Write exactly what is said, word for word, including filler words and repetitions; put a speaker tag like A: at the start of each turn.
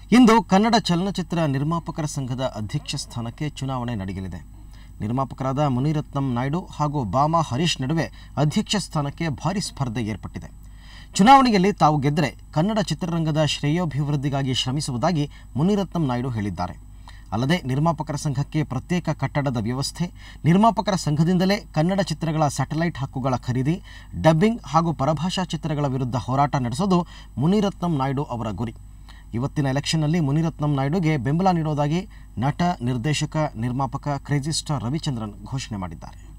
A: ಇಂದು ಕನ್ನಡ ಚಲನಚಿತ್ರ ನಿರ್ಮಾಪಕರ ಸಂಘದ ಅಧ್ಯಕ್ಷ ಸ್ಥಾನಕ್ಕೆ ಚುನಾವಣೆ ನಡೆಯಲಿದೆ. ನಿರ್ಮಾಪಕರಾದ ಮುನಿರತ್ನಂ ನಾಯ್ಡು ಹಾಗೂ ಬಾಮಾ ಹರೀಶ್ ನಡುವೆ ಅಧ್ಯಕ್ಷ ಸ್ಥಾನಕ್ಕೆ ಭಾರೀ ಸ್ಪರ್ಧೆ ಏರ್ಪಟ್ಟಿದೆ. ಚುನಾವಣೆಯಲ್ಲಿ ತಾವು ಗೆದ್ದರೆ ಕನ್ನಡ ಚಿತ್ರರಂಗದ ಶ್ರೇಯೋಭಿವೃದ್ಧಿಗಾಗಿ ಶ್ರಮಿಸುವುದಾಗಿ ಮುನಿರತ್ನಂ ನಾಯ್ಡು ಹೇಳಿದ್ದಾರೆ. ಅಲ್ಲದೆ ನಿರ್ಮಾಪಕರ ಸಂಘಕ್ಕೆ ಪ್ರತ್ಯೇಕ ಕಟ್ಟಡದ ವ್ಯವಸ್ಥೆ, ನಿರ್ಮಾಪಕರ ಸಂಘದಿಂದಲೇ ಕನ್ನಡ ಚಿತ್ರಗಳ ಸ್ಯಾಟಲೈಟ್ ಹಕ್ಕುಗಳ ಖರೀದಿ, ಡಬ್ಬಿಂಗ್ ಹಾಗೂ ಪರಭಾಷಾ ಚಿತ್ರಗಳ ವಿರುದ್ಧ ಹೋರಾಟ ನಡೆಸೋದು ಮುನಿರತ್ನಂ ನಾಯ್ಡು ಅವರ ಗುರಿ. ಇವತ್ತಿನ ಎಲೆಕ್ಷನ್ನಲ್ಲಿ ಮುನಿರತ್ನಂ ನಾಯ್ಡುಗೆ ಬೆಂಬಲ ನೀಡುವುದಾಗಿ ನಟ, ನಿರ್ದೇಶಕ, ನಿರ್ಮಾಪಕ ಕ್ರೇಜಿ ಸ್ಟಾರ್ ರವಿಚಂದ್ರನ್ ಘೋಷಣೆ ಮಾಡಿದ್ದಾರೆ.